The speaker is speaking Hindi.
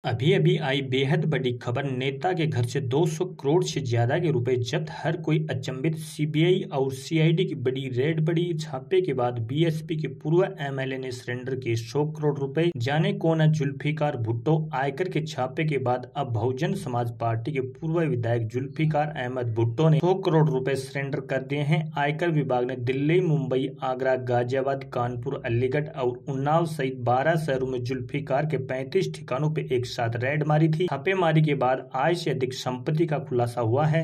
अभी अभी आई बेहद बड़ी खबर। नेता के घर से 200 करोड़ से ज्यादा के रुपए जब्त। हर कोई अचंभित। सीबीआई और सीआईडी की बड़ी रेड। बड़ी छापे के बाद बीएसपी के पूर्व एमएलए ने सरेंडर किए 100 करोड़ रुपए। जाने कौन है जुल्फिकार भुट्टो। आयकर के छापे के बाद अब बहुजन समाज पार्टी के पूर्व विधायक जुल्फिकार अहमद भुट्टो ने 100 करोड़ रुपए सरेंडर कर दिए हैं। आयकर विभाग ने दिल्ली, मुंबई, आगरा, गाजियाबाद, कानपुर, अलीगढ़ और उन्नाव सहित 12 शहरों में जुल्फिकार के 35 ठिकानों पे एक साथ रेड मारी थी। छापेमारी के बाद आय से अधिक संपत्ति का खुलासा हुआ है।